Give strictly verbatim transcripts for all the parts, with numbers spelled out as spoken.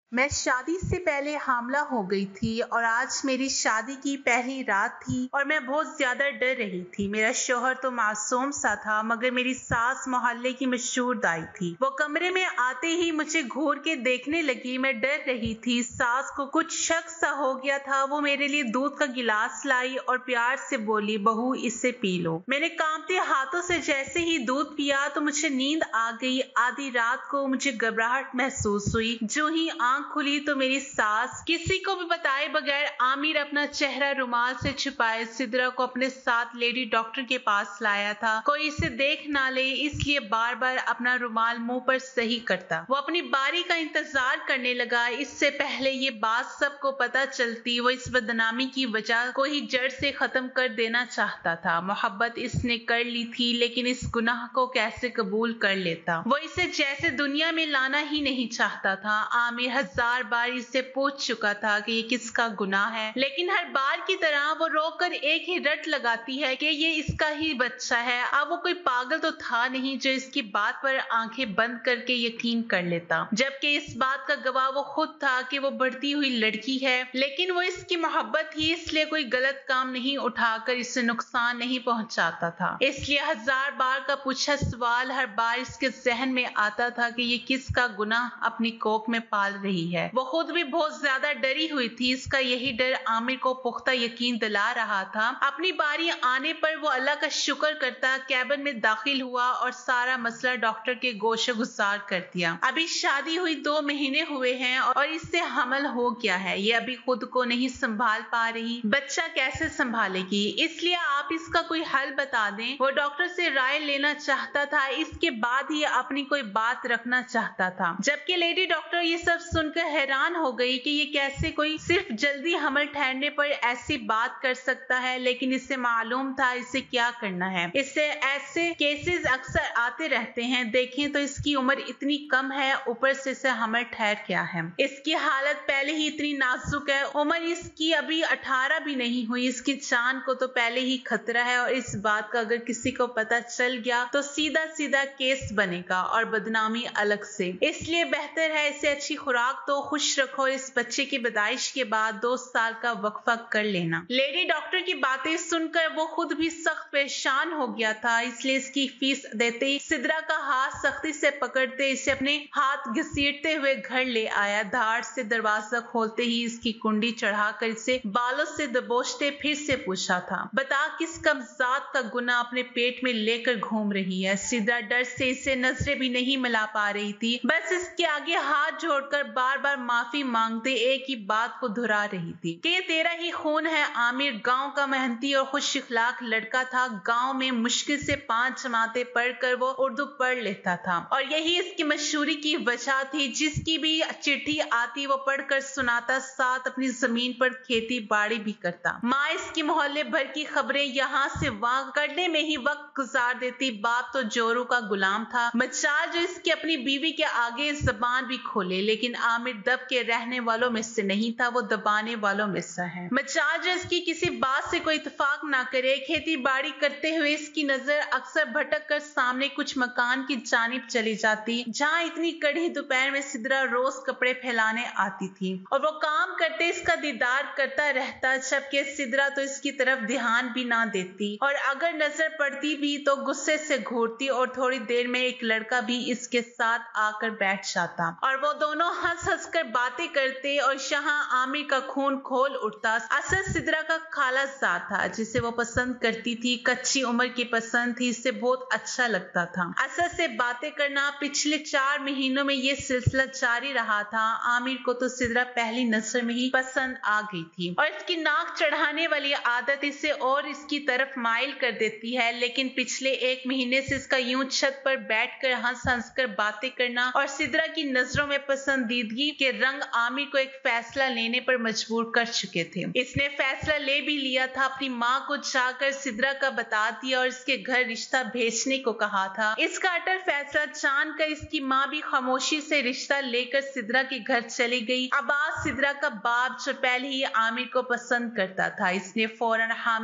मैं शादी से पहले हामला हो गई थी और आज मेरी शादी की पहली रात थी और मैं बहुत ज्यादा डर रही थी। मेरा शौहर तो मासूम सा था, मगर मेरी सास मोहल्ले की मशहूर दाई थी। वो कमरे में आते ही मुझे घूर के देखने लगी। मैं डर रही थी। सास को कुछ शक सा हो गया था। वो मेरे लिए दूध का गिलास लाई और प्यार से बोली, बहू इसे पी लो। मैंने कांपते हाथों से जैसे ही दूध पिया तो मुझे नींद आ गई। आधी रात को मुझे घबराहट महसूस हुई। जो ही खुली तो मेरी सास किसी को भी बताए बगैर आमिर अपना चेहरा रुमाल से छुपाए सिद्रा को अपने साथ लेडी डॉक्टर के पास लाया था। कोई इसे देख ना ले इसलिए बार बार अपना रुमाल मुंह पर सही करता। वो अपनी बारी का इंतजार करने लगा। इससे पहले ये बात सबको पता चलती, वो इस बदनामी की वजह को ही जड़ से खत्म कर देना चाहता था। मोहब्बत इसने कर ली थी, लेकिन इस गुनाह को कैसे कबूल कर लेता। वो इसे जैसे दुनिया में लाना ही नहीं चाहता था। आमिर हजार बार इससे पूछ चुका था कि ये किसका गुनाह है, लेकिन हर बार की तरह वो रोकर एक ही रट लगाती है कि ये इसका ही बच्चा है। अब वो कोई पागल तो था नहीं जो इसकी बात पर आंखें बंद करके यकीन कर लेता, जबकि इस बात का गवाह वो खुद था कि वो बढ़ती हुई लड़की है। लेकिन वो इसकी मोहब्बत ही, इसलिए कोई गलत काम नहीं उठाकर इसे नुकसान नहीं पहुंचाता था। इसलिए हजार बार का पूछा सवाल हर बार इसके जहन में आता था कि ये किसका गुनाह अपनी कोख में पाल रही है। वो खुद भी बहुत ज्यादा डरी हुई थी। इसका यही डर आमिर को पुख्ता यकीन दिला रहा था। अपनी बारी आने पर वो अल्लाह का शुक्र करता, कैबिन में दाखिल हुआ और सारा मसला डॉक्टर के गोशे गुजार कर दिया। अभी शादी हुई दो महीने हुए हैं और इससे हमल हो गया है। ये अभी खुद को नहीं संभाल पा रही, बच्चा कैसे संभालेगी? इसलिए आप इसका कोई हल बता दें। वो डॉक्टर से राय लेना चाहता था, इसके बाद ही अपनी कोई बात रखना चाहता था। जबकि लेडी डॉक्टर ये सब सुनकर हैरान हो गई कि ये कैसे कोई सिर्फ जल्दी हमल ठहरने पर ऐसी बात कर सकता है, लेकिन इसे मालूम था इसे क्या करना है। इससे ऐसे केसेस अक्सर आते रहते हैं। देखें तो इसकी उम्र इतनी कम है, ऊपर से इसे हमल ठहर गया है। इसकी हालत पहले ही इतनी नाजुक है। उम्र इसकी अभी अठारह भी नहीं हुई। इसकी जान को तो पहले ही खतरा है और इस बात का अगर किसी को पता चल गया तो सीधा सीधा केस बनेगा और बदनामी अलग से। इसलिए बेहतर है इसे अच्छी खुराक तो खुश रखो। इस बच्चे की पैदाइश के बाद दो साल का वक्फा कर लेना। लेडी डॉक्टर की बातें सुनकर वो खुद भी सख्त परेशान हो गया था। इसलिए इसकी फीस देते सिद्रा का हाथ सख्ती से पकड़ते इसे अपने हाथ घसीटते हुए घर ले आया। धार से दरवाजा खोलते ही इसकी कुंडी चढ़ाकर इसे बालों से दबोचते फिर से पूछा था, बता किस कमजात का गुनाह अपने पेट में लेकर घूम रही है? सिद्रा डर से इसे नजरें भी नहीं मिला पा रही थी, बस इसके आगे हाथ जोड़कर बार बार माफी मांगते एक ही बात को दोहरा रही थी कि ये तेरा ही खून है। आमिर गांव का मेहनती और खुश इखलाक लड़का था। गांव में मुश्किल से पांच जमातें पढ़कर वो उर्दू पढ़ लेता था और यही इसकी मशहूरी की वजह थी। जिसकी भी चिट्ठी आती वो पढ़कर सुनाता, साथ अपनी जमीन पर खेती बाड़ी भी करता। माँ इसकी मोहल्ले भर की खबरें यहाँ से वहाँ करने में ही वक्त गुजार देती। बाप तो जोरू का गुलाम था, मचाल जो इसकी अपनी बीवी के आगे जबान भी खोले, लेकिन आमिर दब के रहने वालों में से नहीं था, वो दबाने वालों में से है। मचाल जो इसकी किसी बात से कोई इत्तेफाक ना करे। खेती बाड़ी करते हुए इसकी नजर अक्सर भटक कर सामने कुछ मकान की जानिब चली जाती, जहाँ इतनी कड़ी दोपहर में सिद्रा रोज कपड़े फैलाने आती थी और वो काम करते इसका दीदार करता रहता, जबकि सिद्रा तो इसकी तरफ ध्यान भी ना देती और अगर नजर पड़ती भी तो गुस्से से घूरती और थोड़ी देर में एक लड़का भी इसके साथ आकर बैठ जाता और वो दोनों हंस हंस कर बातें करते और यहाँ आमिर का खून खोल उठता। असल सिद्रा का खाला जात था जिसे वो पसंद करती थी। कच्ची उम्र की पसंद थी, इससे बहुत अच्छा लगता था। असल से बातें करना पिछले चार महीनों में ये सिलसिला जारी रहा था। आमिर को तो सिद्रा पहली नजर में ही पसंद आ गई थी और इसकी नाक चढ़ाने वाली आदत इसे और इसकी तरफ माइल कर देती है। लेकिन पिछले एक महीने से इसका यूं छत पर बैठकर हंस हंस कर बातें करना और सिद्रा की नजरों में पसंदीदगी के रंग आमिर को एक फैसला लेने पर मजबूर कर चुके थे। इसने फैसला ले भी लिया था। अपनी माँ को जाकर सिद्रा का बता दिया और इसके घर रिश्ता भेजने को कहा था। इसका अटल फैसला जान कर इसकी माँ भी खामोशी से रिश्ता लेकर सिद्रा के घर चली गई। अब्बास सिद्रा का बाप जो पहले ही आमिर को पसंद करता था, इसने फौरन हामी भर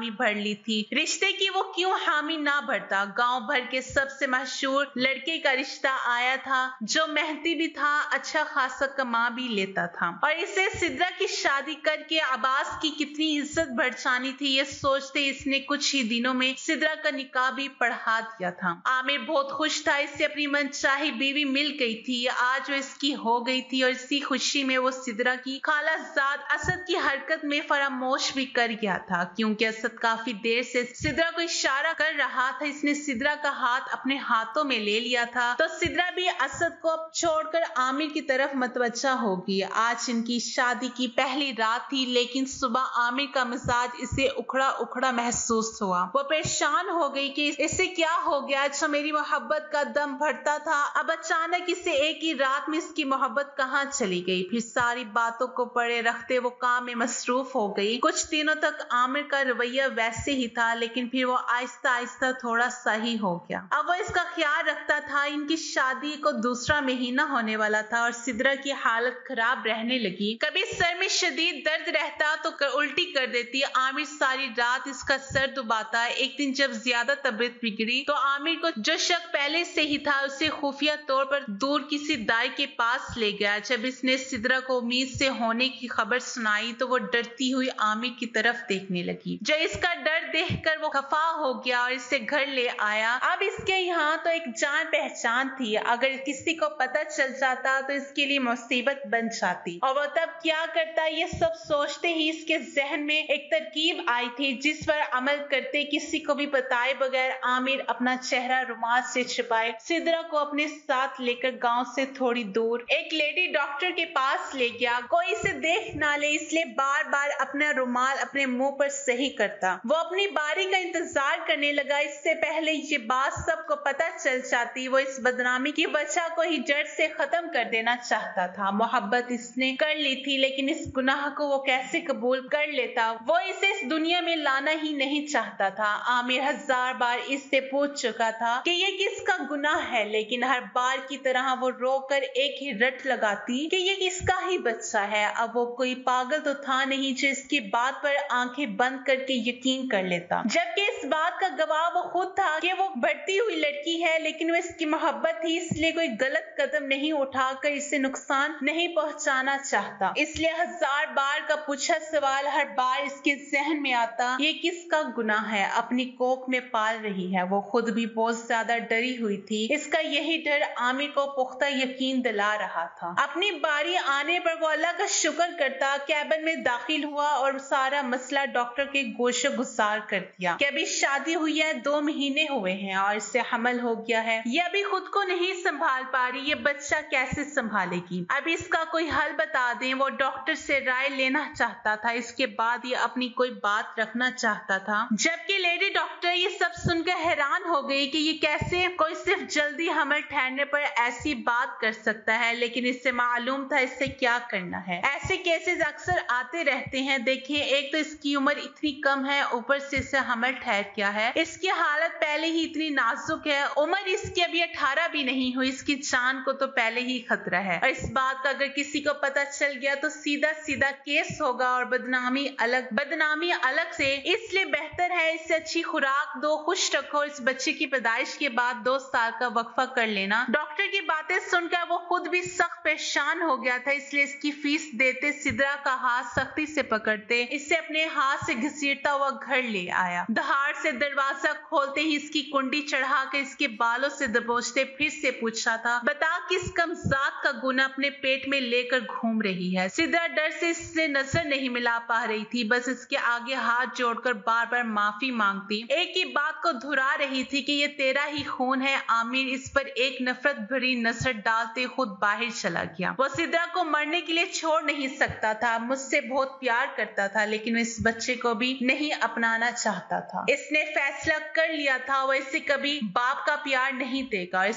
ली थी। रिश्ते की वो क्यों हामी ना भरता। गांव भर के सबसे मशहूर लड़के का रिश्ता आया था जो मेहनती भी था, अच्छा खासा कमा भी लेता था और इसे सिद्रा की शादी करके अब्बास की कितनी इज्जत बढ़ जानी थी ये सोचते इसने कुछ ही दिनों में सिद्रा का निकाह भी पढ़ा दिया था। आमिर बहुत खुश था, इससे अपनी मनचाही बीवी मिल गई थी। आज वो इसकी हो गई थी और इसी खुशी में वो सिद्रा की खालाजाद असद की हरकत में फरामोश भी कर गया था, क्योंकि असद काफी देर से सिद्रा को इशारा कर रहा था। इसने सिद्रा का हाथ अपने हाथों में ले लिया था तो सिद्रा भी असद को अब छोड़कर आमिर की तरफ मतवज्जा होगी। आज इनकी शादी की पहली रात थी, लेकिन सुबह आमिर का मिजाज इसे उखड़ा उखड़ा महसूस हुआ। वो परेशान हो गई कि इसे क्या हो गया जो मेरी मोहब्बत का दम भरता था, अब अचानक इसे एक ही रात में इसकी मोहब्बत कहाँ चली गई। फिर सारी बातों को पड़े रखते वो काम में मसरूफ हो गई। कुछ दिनों तक आमिर का रवैया वैसे ही था, लेकिन फिर वो आहिस्ता आहिस्ता थोड़ा सही हो गया। अब वो इसका ख्याल रखता था। इनकी शादी को दूसरा महीना होने वाला था और सिद्रा की हालत खराब रहने लगी। कभी सर में शदीद दर्द रहता तो कर, उल्टी कर देती। आमिर सारी रात इसका सर दुबाता। एक दिन जब ज्यादा तबीयत बिगड़ी तो आमिर को जो शक पहले से ही था उसे खुफिया तौर पर दूर किसी दाई के पास ले गया। जब इसने सिद्रा को उम्मीद से होने की खबर सुनाई तो वो डरती हुई आमिर की तरफ देखने लगी। जो इसका डर देखकर वो खफा हो गया और इसे घर ले आया। अब इसके यहाँ तो एक जान पहचान थी, अगर किसी को पता चल जाता तो इसके लिए मुसीबत बन जाती और वो तब क्या करता। ये सब सोचते ही इसके जहन में एक तरकीब आई थी जिस पर अमल करते किसी को भी बताए बगैर आमिर अपना चेहरा रुमाल से छिपाए सिद्रा को अपने साथ लेकर गांव से थोड़ी दूर एक लेडी डॉक्टर के पास ले गया। कोई इसे देख ना ले इसलिए बार बार अपना रुमाल अपने मुंह पर सही करता। वो अपनी बारी का इंतजार करने लगा। इससे पहले ये बात सबको पता चल जाती वो इस बदनामी की वजह को ही जड़ से खत्म कर देना चाहता था। मोहब्बत इसने कर ली थी, लेकिन इस गुनाह को वो कैसे कबूल कर लेता। वो इसे इस दुनिया में लाना ही नहीं चाहता था। आमिर हजार बार इससे पूछ चुका था कि ये किसका गुनाह है, लेकिन हर बार की तरह वो रोकर एक ही रट लगाती कि ये किसका ही बच्चा है। अब वो कोई पागल तो था नहीं जो इसकी बात पर आंखें बंद करके यकीन कर लेता, जबकि इस बात का गवाह वो खुद था कि वो बढ़ती हुई लड़की है, लेकिन वो इसकी मोहब्बत थी इसलिए कोई गलत कदम नहीं उठाकर इसे नुकसान नहीं पहुंचाना चाहता। इसलिए हजार बार का पूछा सवाल हर बार इसके जहन में आता, ये किसका गुनाह है। अपनी कोख में पाल रही है। वो खुद भी बहुत ज्यादा डरी हुई थी। इसका यही डर आमिर को पुख्ता यकीन दिला रहा था। अपनी बारी आने पर वो अल्लाह का शुक्र करता, कैबिन में दाखिल हुआ और सारा मसला डॉक्टर के गोशो गुजार कर दिया कि अभी शादी हुई है, दो महीने हुए हैं और इससे हमल हो गया है। ये अभी खुद को नहीं संभाल पा रही, ये बच्चा कैसे संभालेगी। अब इसका कोई हल बता दें। वो डॉक्टर से राय लेना चाहता था, इसके बाद ये अपनी कोई बात रखना चाहता था। जबकि लेडी डॉक्टर ये सब सुनकर हैरान हो गई कि ये कैसे कोई सिर्फ जल्दी हमल ठहरने पर ऐसी बात कर सकता है, लेकिन इससे मालूम था इससे क्या करना है। ऐसे केसेस अक्सर आते रहते हैं। देखिए, एक तो इसकी उम्र इतनी कम है, ऊपर से इसे हमल ठहर गया है। इसकी हालत पहले ही इतनी नाजुक है। उम्र इसकी अभी अठारह भी नहीं हुई, इसकी जान को तो पहले ही खतरा है और इस बात का अगर किसी को पता चल गया तो सीधा सीधा केस होगा और बदनामी अलग बदनामी अलग से। इसलिए बेहतर है इससे अच्छी खुराक दो, खुश रखो। इस बच्चे की पैदाइश के बाद दो साल का वक्फा कर लेना। डॉक्टर की बातें सुनकर वो खुद भी सख्त परेशान हो गया था, इसलिए इसकी फीस देते सिद्रा का हाथ सख्ती से पकड़ते इसे अपने हाथ से घसीटता हुआ घर ले आया। दहाड़ से दरवाजा खोलते ही इसकी कुंडी चढ़ा के इसके बालों से दबोचते फिर से पूछा था, बता किस कमजात का गुना अपने पेट में लेकर घूम रही है। सिद्रा डर से इससे नजर नहीं मिला पा रही थी, बस इसके आगे हाथ जोड़कर बार बार माफी मांगती। एक ही बात को धुरा रही थी कि ये तेरा ही खून है। आमिर इस पर एक नफरत भरी नजर डालते खुद बाहर चला गया। वो सिद्रा को मरने के लिए छोड़ नहीं सकता था, मुझसे बहुत प्यार करता था, लेकिन इस बच्चे को भी नहीं अपनाना चाहता था। इसने फैसला कर लिया था वो इसे कभी बाप का प्यार नहीं देगा। इसके पैर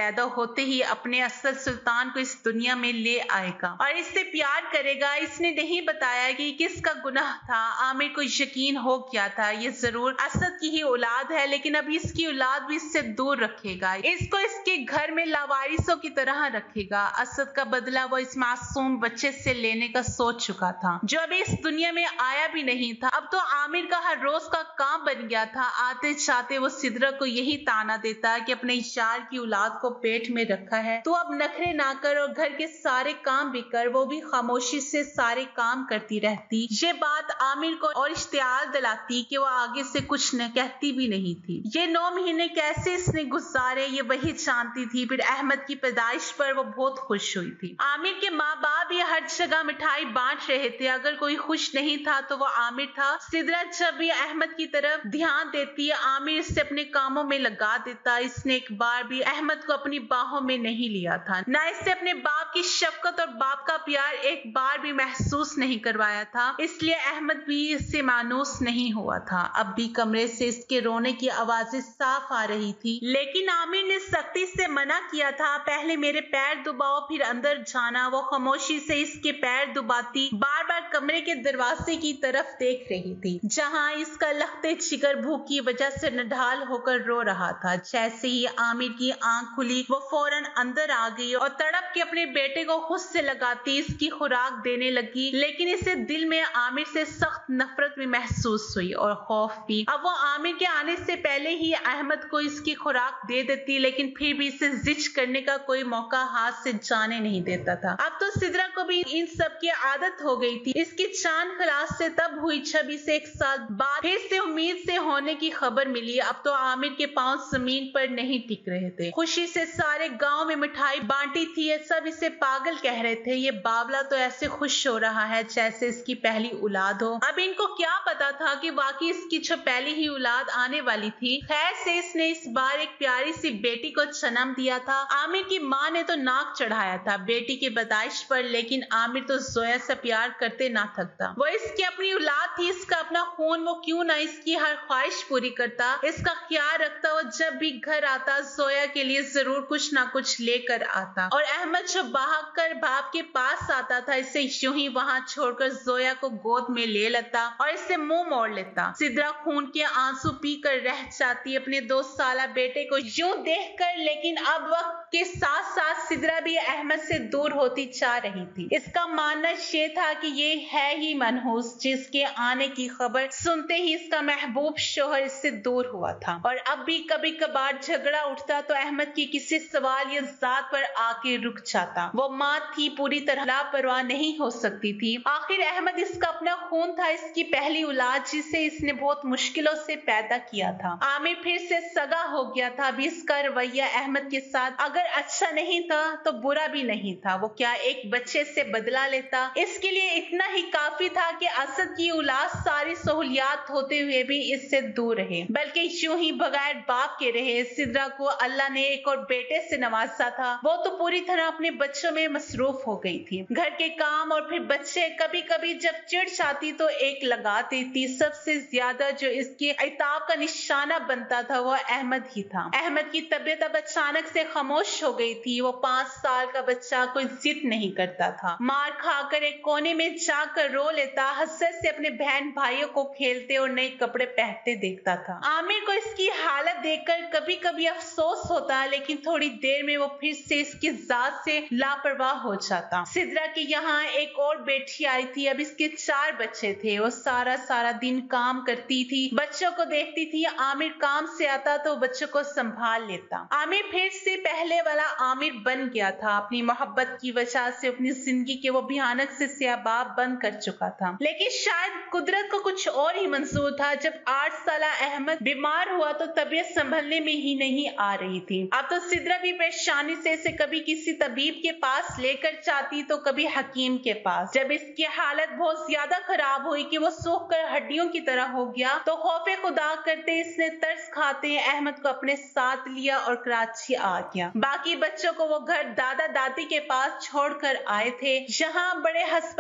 पैदा होते ही अपने असल सुल्तान को इस दुनिया में ले आएगा और इससे प्यार करेगा। इसने नहीं बताया कि किसका गुनाह था। आमिर को यकीन हो गया था ये जरूर असद की ही औलाद है, लेकिन अब इसकी औलाद भी इससे दूर रखेगा, इसको इसके घर में लावारिसों की तरह रखेगा। असद का बदला वो इस मासूम बच्चे से लेने का सोच चुका था जो अभी इस दुनिया में आया भी नहीं था। अब तो आमिर का हर रोज का काम बन गया था। आते चाहते वो सिद्रा को यही ताना देता कि अपने यार की औलाद को पेट में रखा है, तो अब नखरे ना कर और घर के सारे काम भी कर। वो भी खामोशी से सारे काम करती रहती। ये बात आमिर को और इश्तियाल दिलाती कि वो आगे से कुछ न कहती भी नहीं थी। ये नौ महीने कैसे इसने गुजारे ये वही जानती थी। फिर अहमद की पैदाइश पर वो बहुत खुश हुई थी। आमिर के माँ बाप भी हर जगह मिठाई बांट रहे थे। अगर कोई खुश नहीं था तो वो आमिर था। सिद्रा जब भी अहमद की तरफ ध्यान देती, आमिर इससे अपने कामों में लगा देता। इसने एक बार भी अहमद को अपनी बाहों में नहीं लिया था, न इससे अपने बाप की शफकत और बाप का प्यार एक बार भी महसूस नहीं करवाया था। इसलिए अहमद भी इससे मानूस नहीं हुआ था। अब भी कमरे से इसके रोने की आवाजें साफ आ रही थी, लेकिन आमिर ने सख्ती से मना किया था। पहले मेरे पैर दबाओ फिर अंदर जाना। वो खामोशी से इसके पैर दबाती, बार बार कमरे के दरवाजे की तरफ देख रही थी जहां इसका लखते जिगर भूख की वजह से नढाल होकर रो रहा था। जैसे ही आमिर की आंख खुली वो फौरन अंदर आ गई और तड़प के अपने बेटे को खुद से लगाती इसकी खुराक देने लगी। लेकिन इसे दिल में आमिर से सख्त नफरत भी महसूस हुई और खौफ भी। अब वो आमिर के आने से पहले ही अहमद को इसकी खुराक दे देती, लेकिन फिर भी इसे जिच करने का कोई मौका हाथ से जाने नहीं देता था। अब तो सिद्रा को भी इन सब की आदत हो गई थी। इसकी चांद खलास से तब हुई जब इसे एक साल बाद फिर से उम्मीद से होने की खबर मिली। अब तो आमिर के पांव जमीन पर नहीं टिक रहे थे। खुशी से सारे गांव में मिठाई बांटी थी। सब इसे पागल कह रहे थे। ये बावला तो ऐसे खुश हो रहा है जैसे इसकी पहली औलाद हो। अब इनको क्या पता था कि वाकई इसकी जो पहली ही औलाद आने वाली थी। खैर से इसने इस बार एक प्यारी सी बेटी को जन्म दिया था। आमिर की माँ ने तो नाक चढ़ाया था बेटी की पैदाइश पर, लेकिन आमिर तो जोया से प्यार करते ना थकता। वो इसकी अपनी औलाद थी, इसका अपना खून। वो क्यों ना इसकी हर ख्वाहिश पूरी करता, इसका ख्याल रखता। वो जब भी घर आता जोया के लिए जरूर कुछ ना कुछ लेकर आता। और अहमद जो भाग कर बाप के पास आता था, इसे यूं ही वहां छोड़कर जोया को गोद में ले लेता और इससे मुंह मोड़ लेता। सिद्रा खून के आंसू पी कर रह जाती अपने दो साल बेटे को यूं देखकर। लेकिन अब वक्त के साथ साथ सिद्रा भी अहमद से दूर होती जा रही थी। इसका मानना ये था कि ये है ही मनहूस जिसके आने की खबर सुनते ही इसका महबूब शोहर इससे दूर हुआ था। और अब भी कभी कभार झगड़ा उठता तो अहमद की किसी सवाल या जात पर आके रुक जाता। वो माँ थी, पूरी तरह लापरवाह नहीं हो सकती थी। आखिर अहमद इसका अपना खून था, इसकी पहली औलाद जिसे इसने बहुत मुश्किलों से पैदा किया था। आमिर फिर से सगा हो गया था। अभी इसका रवैया अहमद के साथ अगर अच्छा नहीं था तो बुरा भी नहीं था। वो क्या एक बच्चे से बदला लेता? इसके लिए इतना ही काफी था कि असद की औलाद सारी सहूलियात होते हुए भी इससे दूर रहे, बल्कि यूं ही बगैर बाप के रहे। सिद्रा को अल्लाह ने एक और बेटे से नवाजा था। वो तो पूरी तरह अपने बच्चों में मसरूफ हो गई थी। घर के काम और फिर बच्चे। कभी कभी जब चिढ़ जाती तो एक लगा देती। सबसे ज्यादा जो इसकी इताब का निशाना बनता था वो अहमद ही था। अहमद की तबीयत अब अचानक से खामोश हो गई थी। वो पांच साल का बच्चा कोई जिद नहीं करता था। मार खाकर एक कोने में जाकर रो लेता। हसरत से अपने बहन भाइयों को खेलते और नए कपड़े पहनते देखता था। आमिर को इसकी हालत देखकर कभी कभी अफसोस होता, लेकिन थोड़ी देर में वो फिर से इसकी जात से लापरवाह हो जाता। सिद्रा के यहाँ एक और बेटी आई थी। अब इसके चार बच्चे थे। वो सारा सारा दिन काम करती थी, बच्चों को देखती थी। आमिर काम से आता तो बच्चों को संभाल लेता। आमिर फिर से पहले वाला आमिर बन गया था। अपनी मोहब्बत की वजह से अपनी जिंदगी के वो भयानक से सियाबाब बंद कर चुका था। लेकिन शायद कुदरत को कुछ और ही मंजूर था। जब आठ साल अहमद बीमार हुआ तो तबीयत संभलने में ही नहीं आ रही थी। अब तो सिद्रा भी परेशानी से इसे कभी किसी तबीब के पास लेकर जाती तो कभी हकीम के पास। जब इसकी हालत बहुत ज्यादा खराब हुई कि वो सूख कर हड्डियों की तरह हो गया तो खौफे खुदा करते इसने तरस खाते अहमद को अपने साथ लिया और कराची आ गया। बाकी बच्चों को वो घर दादा दादी के पास छोड़कर आए थे। जहां बड़े अस्पताल में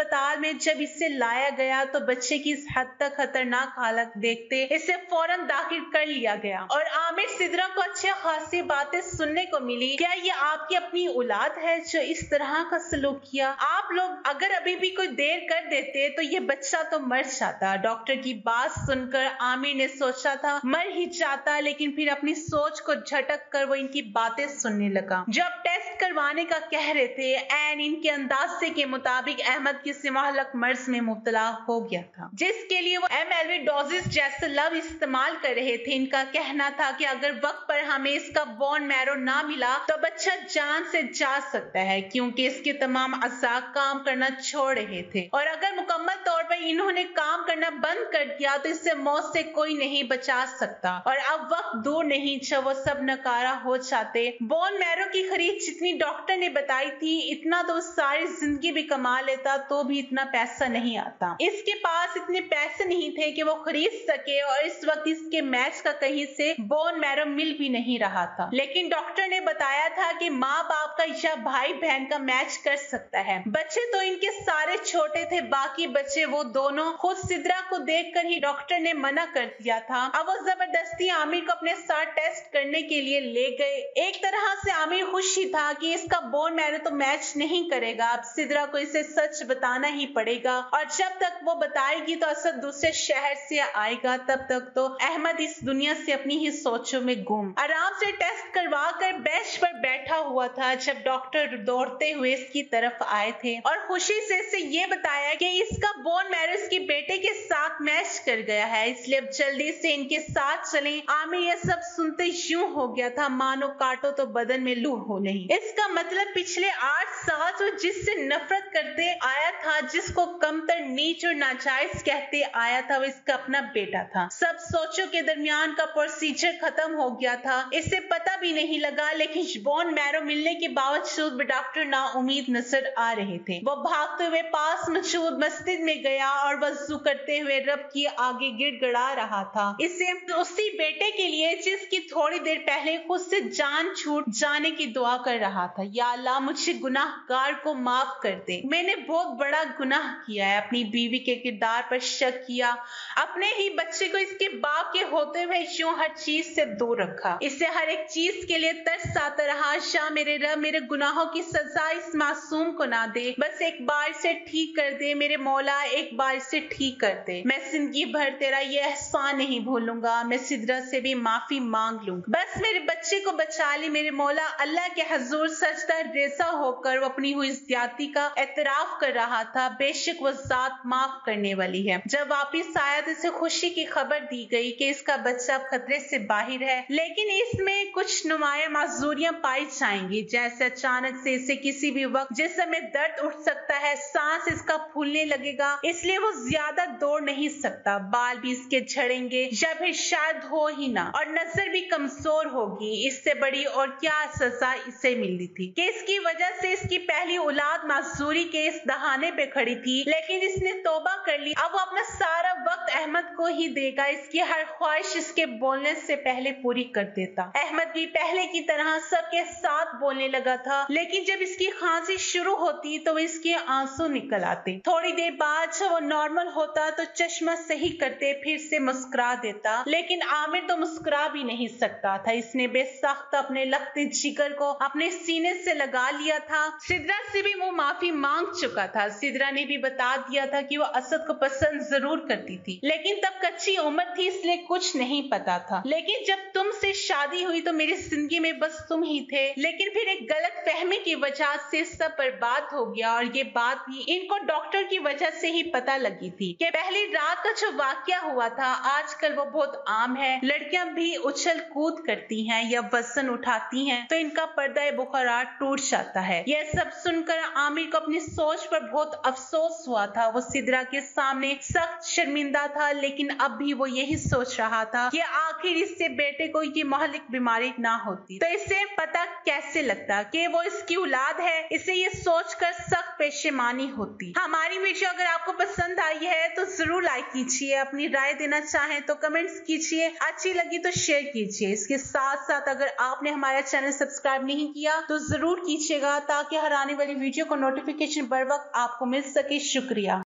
में जब इसे लाया गया तो बच्चे की इस हद तक खतरनाक हालत देखते इसे फौरन दाखिल कर लिया गया और आमिर सिद्रा को अच्छी खासी बातें सुनने को मिली। क्या ये आपकी अपनी औलाद है जो इस तरह का सलूक किया? आप लोग अगर अभी भी कोई देर कर देते तो ये बच्चा तो मर जाता। डॉक्टर की बात सुनकर आमिर ने सोचा था मर ही जाता, लेकिन फिर अपनी सोच को झटक कर वो इनकी बातें सुनने लगा। जब टेस्ट करवाने का कह रहे थे एन इनके अंदाजे के मुताबिक अहमद किसी महलक मर्ज में मुब्तला हो गया था, जिसके लिए वो एम एल वी डोजेस जैसे लव इस्तेमाल कर रहे थे। इनका कहना था कि अगर वक्त पर हमें इसका बोन मैरो ना मिला तो बच्चा जान से जा सकता है, क्योंकि इसके तमाम अज़ा काम करना छोड़ रहे थे और अगर मुकम्मल तौर पर इन्होंने काम करना बंद कर दिया तो इससे मौत से कोई नहीं बचा सकता। और अब वक्त दूर नहीं जब वो सब नकारा हो जाते। बोन मैरो की खरीद जितनी डॉक्टर ने बताई थी इतना तो सारी जिंदगी भी कमा लेता तो भी इतना पैसा नहीं आता। इसके पास इतने पैसे नहीं थे कि वो खरीद सके और इस वक्त इसके मैच का कहीं से बोन मैरो मिल भी नहीं रहा था। लेकिन डॉक्टर ने बताया था कि माँ बाप का या भाई बहन का मैच कर सकता है। बच्चे तो इनके सारे छोटे थे, बाकी बच्चे वो दोनों। खुद सिद्रा को देखकर ही डॉक्टर ने मना कर दिया था। अब वो जबरदस्ती आमिर को अपने साथ टेस्ट करने के लिए ले गए। एक तरह से आमिर खुश ही था कि इसका बोन मैरो तो मैच नहीं करेगा। अब सिद्रा को इसे सच बताना ही पड़ेगा और जब तक वो बताएगी तो असद दूसरे शहर से आएगा, तब तक तो अहमद इस दुनिया से अपनी ही सोचों में गुम। आराम से टेस्ट करवा कर बेंच पर बैठा हुआ था जब डॉक्टर दौड़ते हुए इसकी तरफ आए थे और खुशी से इसे ये बताया कि इसका बोन मैरो इसके बेटे के साथ मैच कर गया है, इसलिए अब जल्दी से इनके साथ चलें। आमिर ये सब सुनते यूं हो गया था मानो काटो तो बदन में लू हो नहीं। इसका मतलब पिछले आठ साल तो जिससे नफरत करते आया था, जिसको कमतर, नीच और नाजायज कहते आया था, वो इसका अपना बेटा था। सब सोचों के दरमियान का प्रोसीजर खत्म हो गया था। इसे पता भी नहीं लगा, लेकिन बोन मैरो मिलने के बावजूद भी डॉक्टर ना उम्मीद नजर आ रहे थे। वो भागते हुए पास मौजूद मस्जिद में गया और वजू करते हुए रब की आगे गिड़गिड़ा रहा था। इसे उसी बेटे के लिए जिसकी थोड़ी देर पहले खुद से जान छूट जाने की दुआ कर रहा था। या अल्लाह मुझे गुनाहगार को माफ कर दे। मैंने बहुत बड़ा गुनाह किया है, अपनी बीवी के किरदार पर शक किया, अपने ही बच्चे को इसके बाप के होते हुए यूं हर चीज से दूर रखा, इसे हर एक चीज के लिए तरस आता रहा। शाह मेरे रब मेरे गुनाहों की सजा इस मासूम को ना दे, बस एक बार से ठीक कर दे मेरे मौला, एक बार से ठीक कर दे। मैं जिंदगी भर तेरा ये एहसान नहीं भूलूंगा, मैं सिद्रा से भी माफी मांग लूंगा, बस मेरे बच्चे को बचा ले मेरे मौला। अल्लाह के हजूर सजदा रेज़ा होकर वो अपनी हुई ज्यादती का एतराफ कर रहा था। बेशक वो जात माफ करने वाली है। जब वापिस आया तो इसे खुशी की खबर दी गई कि इसका बच्चा खतरे से बाहर है, लेकिन इसमें कुछ नुमाया माजूरियां पाई जाएंगी, जैसे अचानक से इसे किसी भी वक्त जिस्म में दर्द उठ सकता है, सांस इसका फूलने लगेगा, इसलिए वो ज्यादा दौड़ नहीं सकता, बाल भी इसके झड़ेंगे या फिर शायद हो ही ना, और नजर भी कमजोर होगी। इससे बड़ी और क्या सजा इसे मिलनी थी कि इसकी वजह से इसकी पहली औलाद माजूरी के इस दहाने पे खड़ी थी, लेकिन इसने तौबा कर ली। अब वो अपना सारा वक्त अहमद को ही देगा, इसकी हर ख्वाहिश इसके बोलने से पहले पूरी कर देता। अहमद भी पहले की तरह सबके साथ बोलने लगा था, लेकिन जब इसकी खांसी शुरू होती तो इसके आंसू निकल आते। थोड़ी देर बाद जब वो नॉर्मल होता तो चश्मा सही करते फिर से मुस्कुरा देता, लेकिन आमिर तो मुस्कुरा भी नहीं सकता था। इसने बेसख्त अपने लखते जिगर को अपने सीने से लगा लिया था। सिद्रा से भी वो माफी मांग चुका था। सिद्रा ने भी बता दिया था कि वो असद को पसंद जरूर करती थी, लेकिन तब कच्ची उम्र थी इसलिए कुछ नहीं पता था। लेकिन जब तुमसे शादी हुई तो मेरी जिंदगी में बस तुम ही थे, लेकिन फिर एक गलत फहमी की वजह से सब बर्बाद हो गया, और ये बात भी इनको डॉक्टर की वजह से ही पता लगी थी कि पहली रात का जो वाकया हुआ था आजकल वो बहुत आम है। लड़कियां भी उछल कूद करती हैं या वजन उठाती हैं तो इनका पर्दा बुखार टूट जाता है। यह सब सुनकर आमिर को अपनी सोच पर बहुत अफसोस हुआ था। वो सिद्रा के सामने सख्त शर्मिंदा था, लेकिन अब भी वो यही सोच रहा था कि आखिर इससे बेटे को ये मोहलिक बीमारी ना होती तो इसे पता कैसे लगता कि वो इसकी औलाद है। इसे ये सोचकर सख्त पेशेमानी होती। हमारी वीडियो अगर आपको पसंद आई है तो जरूर लाइक कीजिए, अपनी राय देना चाहें तो कमेंट्स कीजिए, अच्छी लगी तो शेयर कीजिए। इसके साथ साथ अगर आपने हमारा चैनल सब्सक्राइब नहीं किया तो जरूर कीजिएगा, ताकि हर आने वाली वीडियो को नोटिफिकेशन बर वक्त आपको मिल सके। शुक्रिया।